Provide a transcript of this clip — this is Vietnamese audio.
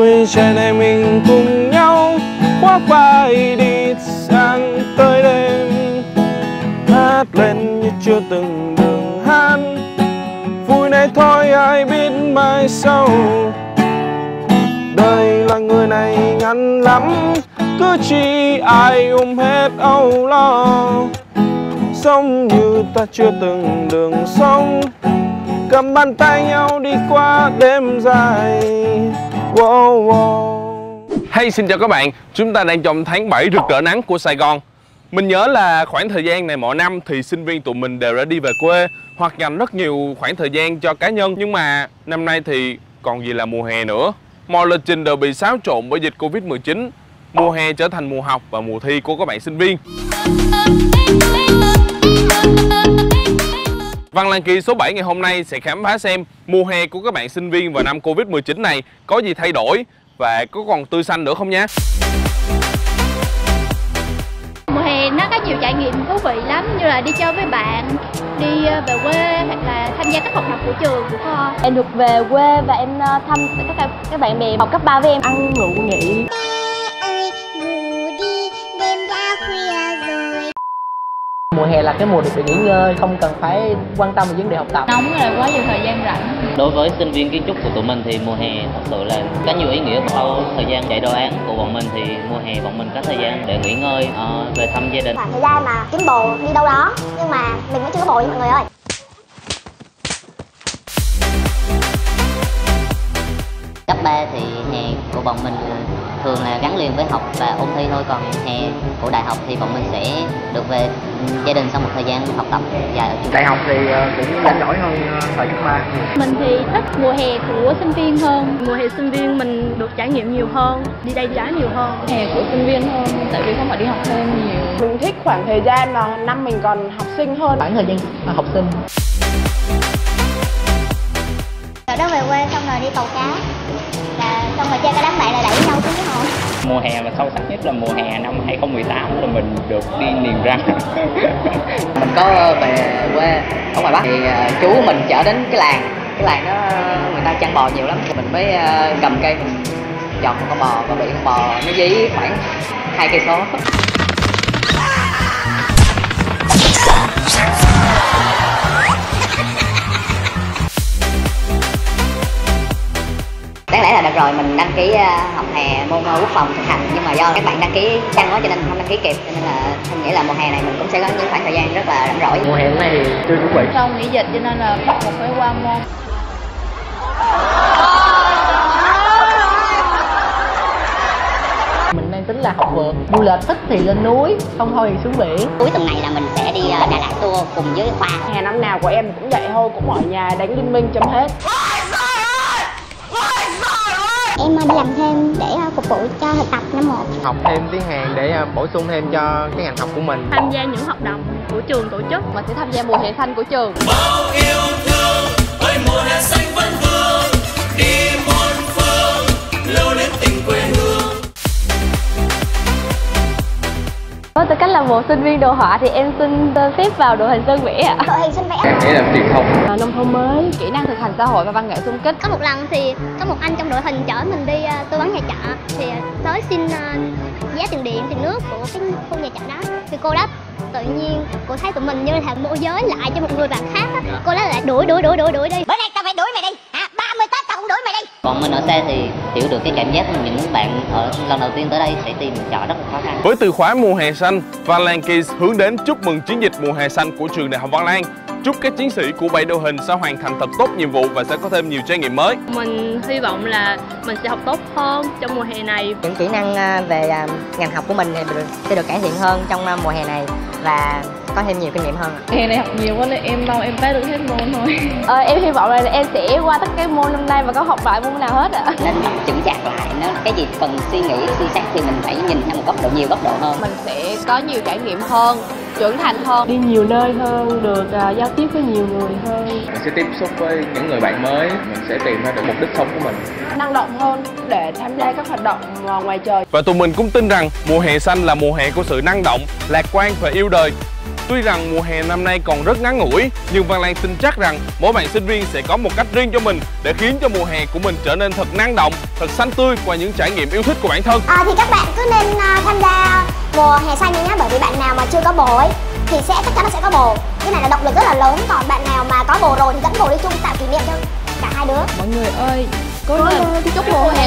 tuổi trẻ này mình cùng nhau khoác vai đi sang tới đêm, hát lên như chưa từng đường hát. Vui này thôi ai biết mai sau, đời là người này ngắn lắm, cứ chi ai hết âu lo. Sống như ta chưa từng đường sống, cầm bàn tay nhau đi qua đêm dài. Wow, wow. Hey, xin chào các bạn, chúng ta đang trong tháng 7 rực rỡ nắng của Sài Gòn. Mình nhớ là khoảng thời gian này mỗi năm thì sinh viên tụi mình đều đã đi về quê hoặc dành rất nhiều khoảng thời gian cho cá nhân. Nhưng mà năm nay thì còn gì là mùa hè nữa. Mọi lịch trình đều bị xáo trộn bởi dịch Covid-19. Mùa hè trở thành mùa học và mùa thi của các bạn sinh viên. Văn Lang Kỳ số 7 ngày hôm nay sẽ khám phá xem mùa hè của các bạn sinh viên vào năm Covid-19 này có gì thay đổi và có còn tươi xanh nữa không nhé. Mùa hè nó có nhiều trải nghiệm thú vị lắm, như là đi chơi với bạn, đi về quê hoặc là tham gia các hoạt động của trường của con. Em được về quê và em thăm các bạn bè học cấp 3 với em, ăn ngủ nghỉ. Mùa hè là cái mùa được nghỉ ngơi, không cần phải quan tâm về vấn đề học tập. Nóng là quá nhiều thời gian rảnh. Đối với sinh viên kiến trúc của tụi mình thì mùa hè thật sự là có nhiều ý nghĩa. Sau thời gian chạy đồ án của bọn mình thì mùa hè bọn mình có thời gian để nghỉ ngơi, về thăm gia đình. Thời gian mà kiếm bồ đi đâu đó, nhưng mà mình vẫn chưa có bồ nha mọi người ơi. Cấp 3 thì hè của bọn mình thường là gắn liền với học và ôn thi thôi, còn hè của đại học thì bọn mình sẽ được về gia đình sau một thời gian học tập dài ở trường. Đại học thì cũng rảnh rỗi hơn thời cấp 3. Mình thì thích mùa hè của sinh viên hơn. Mùa hè sinh viên mình được trải nghiệm nhiều hơn, đi đây đi đó nhiều hơn. Hè của sinh viên hơn, tại vì không phải đi học thêm nhiều. Mình thích khoảng thời gian mà năm mình còn học sinh hơn. Khoảng thời gian học sinh. Rồi đó về quê xong rồi đi tàu cá, là xong rồi chơi cái đám bạn là đẩy nhau xuống cái hồ. Mùa hè mà sâu sắc nhất là mùa hè năm 2018 là mình được đi niềng răng. Mình có về quê ở ngoài Bắc thì chú mình chở đến cái làng đó người ta chăn bò nhiều lắm, thì mình mới cầm cây mình chọn một con bò và bị con bò nó dí khoảng 2 cây số. Đáng lẽ là đợt rồi mình đăng ký học hè môn quốc phòng thực hành, nhưng mà do các bạn đăng ký chăng quá cho nên không đăng ký kịp, cho nên là mình nghĩ là mùa hè này mình cũng sẽ có những khoảng thời gian rất là rảnh rỗi. Mùa hè này thì chưa chuẩn bị. Sau nghỉ dịch cho nên là bắt buộc phải qua môn. Mình đang tính là học vượt, du lịch thích thì lên núi, không thôi thì xuống biển. Cuối tuần này là mình sẽ đi Đà Lạt tour cùng với Khoa. Hè năm nào của em cũng vậy thôi, cũng ở nhà đánh Liên Minh chấm hết. Em đi làm thêm để phục vụ cho thực tập năm 1. Học thêm tiếng Hàn để bổ sung thêm cho cái ngành học của mình. Tham gia những hoạt động của trường tổ chức. Mình sẽ tham gia mùa hè xanh của trường. Bao yêu thương ơi mùa hè xanh vẫn vương, đi muôn phương lưu luyến tình quê hương. Với tư cách là một sinh viên đồ họa thì em xin phép vào đội hình sơn vẽ ạ. Đội hình sinh vẽ. Em nghĩ là truyền thông, Nông thôn mới, kỹ năng thực hành xã hội và văn nghệ xung kích. Có một lần thì có một anh trong đội hình chở mình đi tư vấn nhà trọ, thì tới xin giá tiền điện, tiền nước của cái khu nhà trọ đó. Thì cô đó tự nhiên cô thấy tụi mình như là môi giới lại cho một người bạn khác á. Cô đó lại đuổi đi. Bữa nay tao phải đuổi mày đi, 30 Tết tao cũng đuổi mày đi. Còn mình ở xe thì hiểu được cái cảm giác những bạn ở lần đầu tiên tới đây sẽ tìm trọ rất là khó khăn. Với từ khóa mùa hè xanh, Văn Lang Kỳ hướng đến chúc mừng chiến dịch mùa hè xanh của trường Đại học Văn Lang. Chúc các chiến sĩ của 7 đội hình sẽ hoàn thành thật tốt nhiệm vụ và sẽ có thêm nhiều trải nghiệm mới. Mình hy vọng là mình sẽ học tốt hơn trong mùa hè này. Những kỹ năng về ngành học của mình thì sẽ được cải thiện hơn trong mùa hè này và có thêm nhiều kinh nghiệm hơn. Hè này học nhiều quá nên em mong em phá được hết môn thôi. Em hy vọng là em sẽ qua tất cả môn năm nay và có học lại môn nào hết ạ. Nên chững chạc lại, nó cái gì cần suy nghĩ suy xét thì mình phải nhìn theo một góc độ, nhiều góc độ hơn. Mình sẽ có nhiều trải nghiệm hơn, trưởng thành hơn, Đi nhiều nơi hơn, được giao tiếp với nhiều người hơn. Mình sẽ tiếp xúc với những người bạn mới, mình sẽ tìm ra được mục đích sống của mình. Năng động hơn để tham gia các hoạt động ngoài trời. Và tụi mình cũng tin rằng mùa hè xanh là mùa hè của sự năng động, lạc quan và yêu đời. Tuy rằng mùa hè năm nay còn rất ngắn ngủi, nhưng Văn Lan tin chắc rằng mỗi bạn sinh viên sẽ có một cách riêng cho mình để khiến cho mùa hè của mình trở nên thật năng động, thật xanh tươi qua những trải nghiệm yêu thích của bản thân. Thì các bạn cứ nên tham gia mùa hè xanh nhé, bởi vì bạn nào mà chưa có bồ ấy thì chắc chắn nó sẽ có bồ. Cái này là động lực rất là lớn. Còn bạn nào mà có bồ rồi thì dẫn bồ đi chung tạo kỷ niệm cho cả hai đứa. Mọi người ơi, cố lên chúc mùa